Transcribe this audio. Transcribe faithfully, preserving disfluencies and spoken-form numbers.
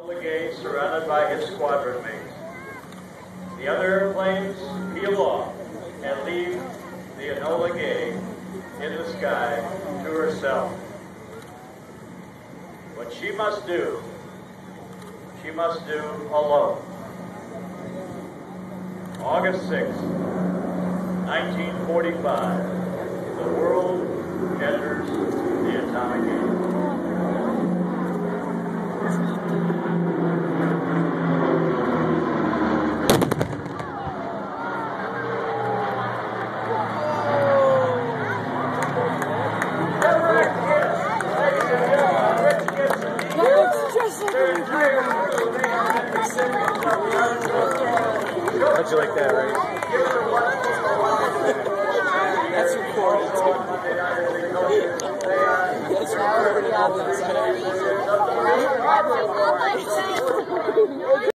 Enola Gay surrounded by his squadron mates. The other airplanes peel off and leave the Enola Gay in the sky to herself. What she must do, she must do alone. August sixth, nineteen forty-five, the world enters the atomic age. How'd you like that, right? That's recorded too. That's recorded all the time.